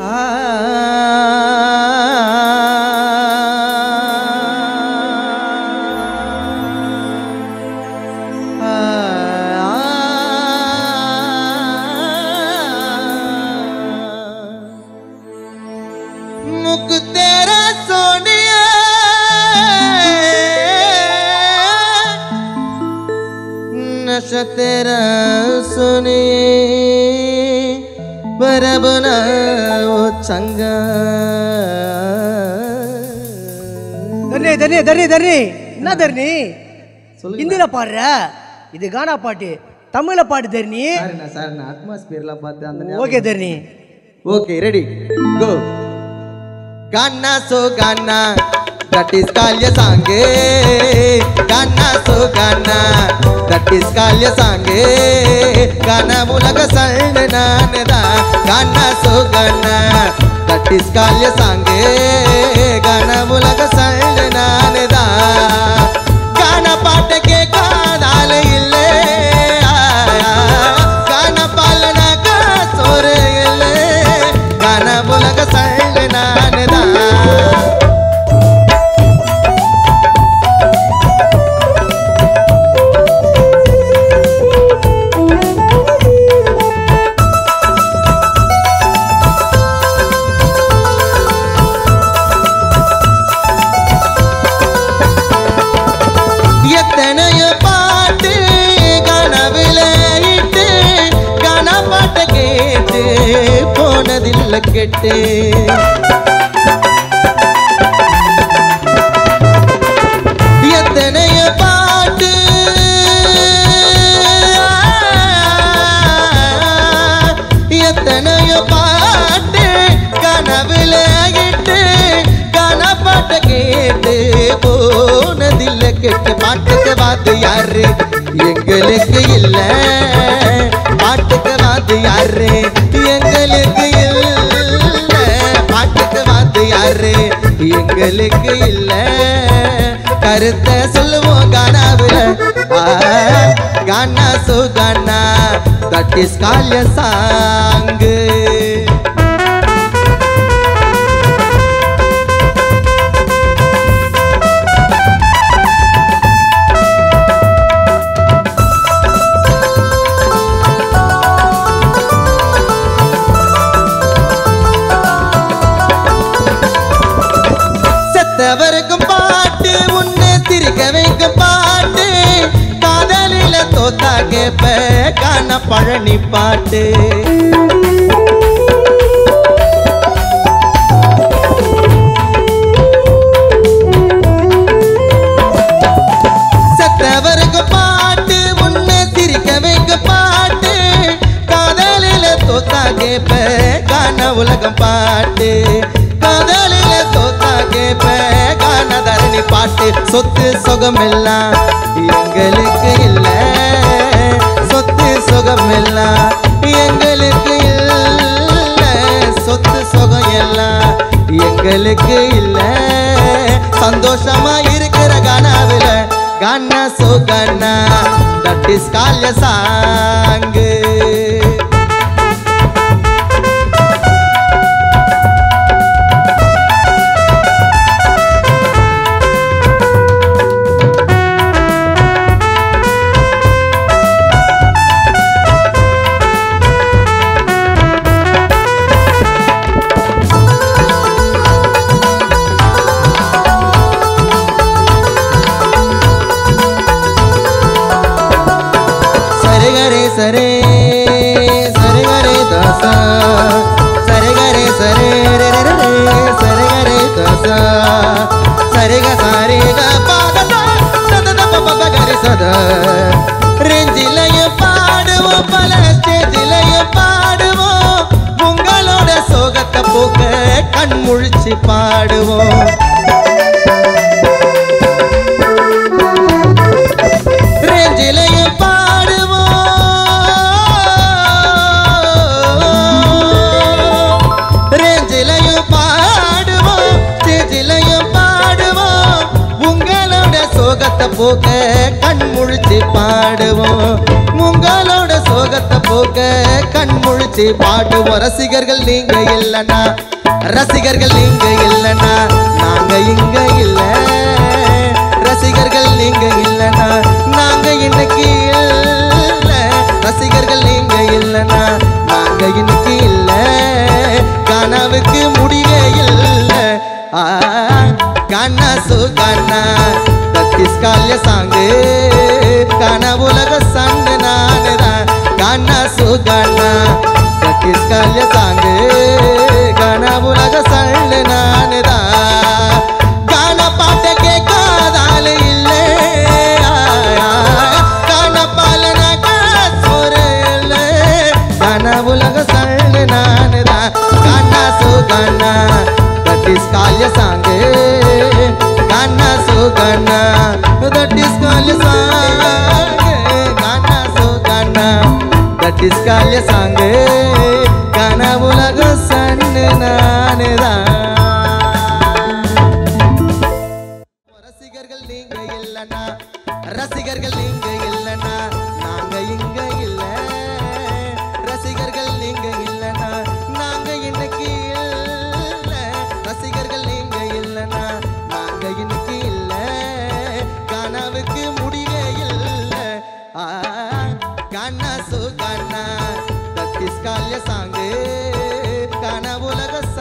मुख तेरा सोनिया नशा तेरा सुनिए बरबना वो चंगा धरनी धरनी धरनी धरनी என்ன धरनी ஹிந்தில பாடுற இது கானா பாட்டு தமிழ்ல பாடு धरनी சார் நான் அட்மாஸ்பியர்ல பார்த்து அந்த okay Dharani okay ready go गाना सो गाना that is kalya sange गाना so गाना that is kalya sange गाना mulaga salna neda गाना so गाना that is kalya sange गाना mulaga salna neda गाना पाट के कादाल इल्ले गाना पालना का सोर इल्ले गाना mulaga salna neda लकेटे எத்தனைய பாட்டு எத்தனைய பாட்டு கனவுல ஆகிட்டு கனப்பாட்ட கேட்டு போனதில்ல கெட்டு பாட்டுக்கு வாத்து யாரு எங்களுக்கு இல்ல பாட்டுக்கு வாத்து யாரு எங்களுக்கு இல்ல பாட்டுக்கு வாத்து யாரு எங்களுக்கு இல்ல கருத்தை சொல்லுவோம் கானாவுல गाना सो गाना that is kalya sang செத்தவருக்கும் பாட்டு உன்னை சிரிக்க வைக்கும் பாட்டு காதலில தோத்தா கேப்ப காண பழனி பாட்டு செத்தவருக்கும் பாட்டு உன்னை சிரிக்க வைக்கும் பாட்டு காதலில தோத்தா கேப்ப காண உலகம் பாட்டு காதலில தோத்தா கேப்ப காண தரணி பாட்டு சொத்து சுகமெல்லாம் எங்களுக்கு இல்ல சொத்து சுகமெல்லாம் எங்களுக்கு இல்ல சொத்து சுகம் எல்லாம் எங்களுக்கு இல்ல சந்தோஷமா இருக்கிற கானாவில கானா சோ கானா that is kalya sang सरे सरे गरे दासा सरे गरे सरे रे रे रे सरे गरे दासा सरे ग सारे ग पा ग सा द द प प गरे सदा रेंजिलय पाडवो पल स्टेजिलय पाडवो உங்களோட சோகத்தை போக்க கண் முழிச்சு பாடுவோம் रेंजिलय போக கண் முழிச்சு பாடுவோம் உங்களோட சோகத்தை போக்க கண் முழிச்சு பாடுவோம் ரசிகர்கள் நீங்க இல்லனா ரசிகர்கள் நீங்க இல்லனா நாங்க இங்க இல்ல ரசிகர்கள் நீங்க இல்லனா நாங்க இன்னைக்கு இல்ல ரசிகர்கள் நீங்க இல்லனா நாங்க இன்னைக்கு இல்ல கனவுக்கு முடிவே இல்ல கானா சோ கானா தத்திஸ்கால்ய சாங்கு கனவுலக சன்னு நானுதான் கானா சோ கானா தத்திஸ்கால்ய சாங்கு கனவுலக சன்னு நானுதான் கான பாட்ட கேட்காதால இல்லை கான பாலனா காசோர இல்லை கனவுலக சன்னு நானுதான் கானா சோ கானா தத்திஸ்கால்ய சாங்கு கானா சோ கானா தத்திஸ்கால்ய சாங்கு கானா சோ கானா தத்திஸ்கால்ய சாங்கு கனவுலக சன்னு நானுதான் ரசிகர்கள் நீங்க இல்லனா ரசிகர்கள் நீங்க இல்லனா நாங்க இங்க இல்ல ரசிகர்கள் நீங்க இல்லனா நாங்க இன்னைக்கு இல்ல ரசிகர்கள் நீங்க இல்லனா நாங்க இன்னைக்கு இல்ல கனவுக்கு முடிவே இல்ல கானா சோ கானா தத்திஸ்கால்ய சாங்கு கனவுலக